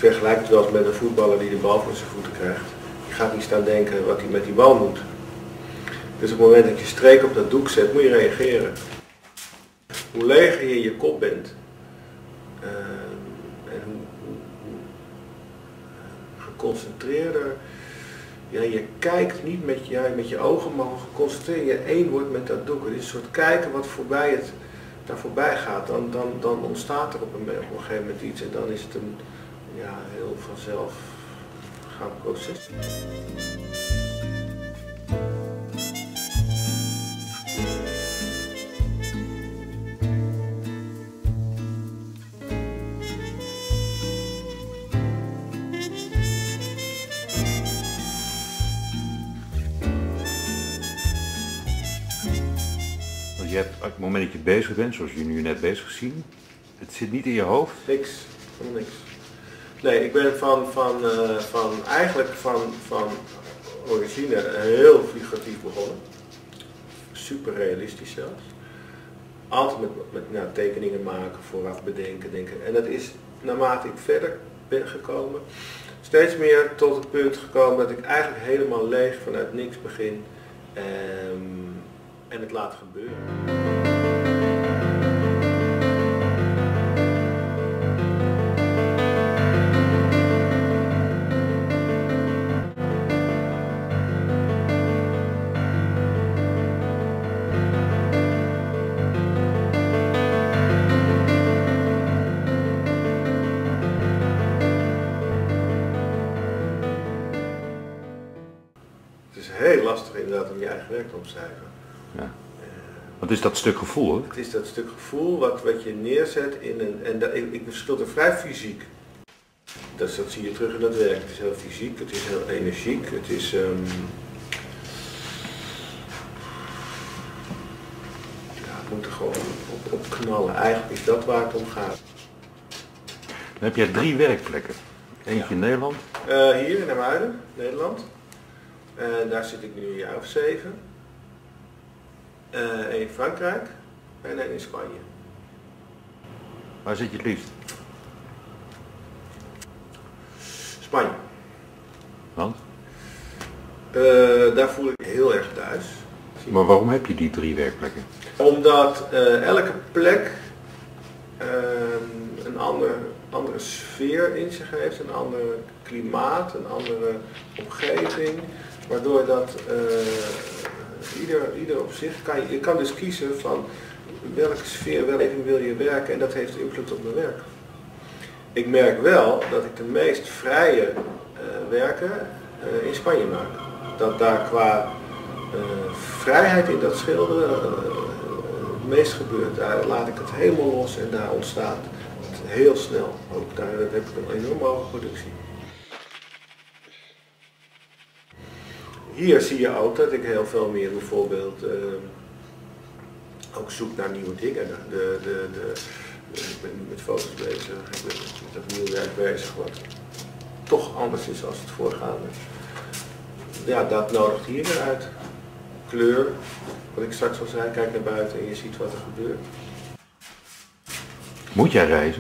vergelijk het wel eens met een voetballer die de bal voor zijn voeten krijgt. Je gaat niet staan denken wat hij met die bal moet. Dus op het moment dat je streek op dat doek zet, moet je reageren. Hoe leger je in je kop bent en hoe geconcentreerder, ja, je kijkt niet met je ogen, maar geconcentreerd je één wordt met dat doek. Het is een soort kijken wat daar voorbij gaat. Dan ontstaat er op een gegeven moment iets en dan is het een heel vanzelf gaand proces. Je hebt, op het moment dat je bezig bent, zoals je nu net bezig zien, het zit niet in je hoofd? Niks, helemaal niks. Nee, ik ben eigenlijk van origine heel figuratief begonnen. Super realistisch zelfs. Altijd met tekeningen maken, vooraf bedenken, denken. En dat is, naarmate ik verder ben gekomen, steeds meer tot het punt gekomen dat ik eigenlijk helemaal leeg vanuit niks begin. En het laat gebeuren. Het is heel lastig inderdaad om je eigen werk te omschrijven. Ja. Wat is dat stuk gevoel? Hoor? Het is dat stuk gevoel wat je neerzet in een... ik beschil er vrij fysiek. Dus dat zie je terug in dat werk. Het is heel fysiek, het is heel energiek, het is... het moet er gewoon op knallen. Eigenlijk is dat waar het om gaat. Dan heb jij 3 werkplekken. Eentje in Nederland? Hier in Hermuiden, Nederland. Daar zit ik nu een jaar of 7. Een in Frankrijk en een in Spanje. Waar zit je het liefst? Spanje. Want? Daar voel ik me heel erg thuis. Maar waarom heb je die 3 werkplekken? Omdat elke plek een andere sfeer in zich heeft, een ander klimaat, een andere omgeving, waardoor dat ieder op zich je kan dus kiezen van welke sfeer, welke wil je werken en dat heeft invloed op mijn werk. Ik merk wel dat ik de meest vrije werken in Spanje maak. Dat daar qua vrijheid in dat schilderen het meest gebeurt. Daar laat ik het helemaal los en daar ontstaat het heel snel. Ook daar heb ik een enorm hoge productie. Hier zie je ook dat ik heel veel meer bijvoorbeeld ook zoek naar nieuwe dingen. Ik ben nu met foto's bezig, ik ben met dat nieuw werk bezig wat toch anders is dan het voorgaande. Ja, dat nodigt hier weer uit. Kleur, wat ik straks al zei, kijk naar buiten en je ziet wat er gebeurt. Moet jij reizen?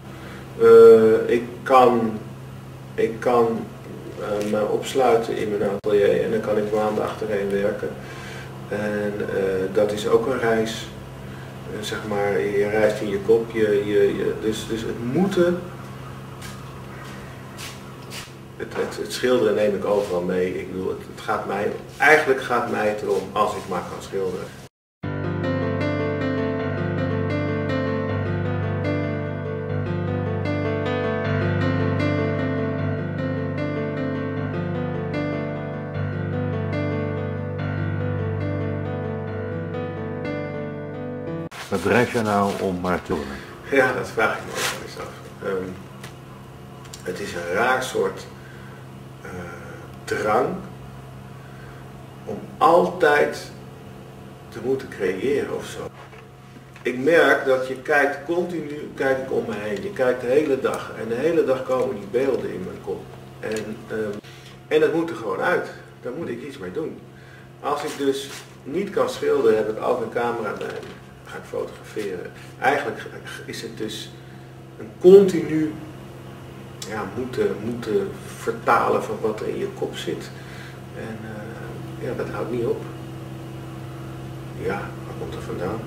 Ik kan me opsluiten in mijn atelier en dan kan ik maanden achtereen werken. En dat is ook een reis. Zeg maar, je reist in je kop, dus het moeten. Het schilderen neem ik overal mee. Ik bedoel, eigenlijk gaat mij het erom als ik maar kan schilderen. Wat drijft jou nou om maar te doen? Ja, dat vraag ik me ook eens af. Het is een raar soort drang om altijd te moeten creëren of zo. Ik merk dat je kijkt, continu kijk ik om me heen. Je kijkt de hele dag en de hele dag komen die beelden in mijn kop. En dat moet er gewoon uit. Daar moet ik iets mee doen. Als ik dus niet kan schilderen, heb ik altijd een camera bij me. Ga ik fotograferen. Eigenlijk is het dus een continu ja, moeten vertalen van wat er in je kop zit. En ja, dat houdt niet op. Ja, waar komt er vandaan?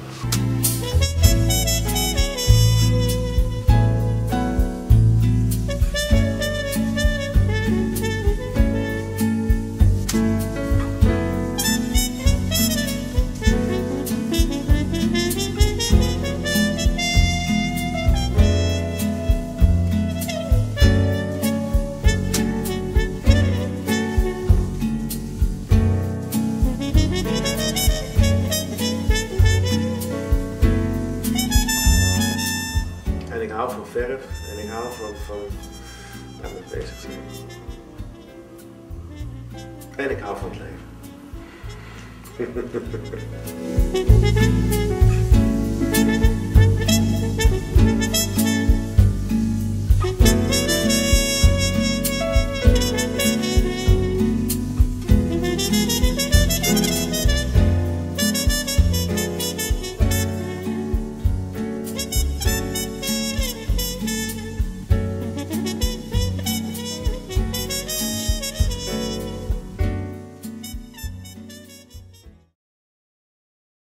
En ik hou van verf en ik hou van met bezig zijn. En ik hou van het leven.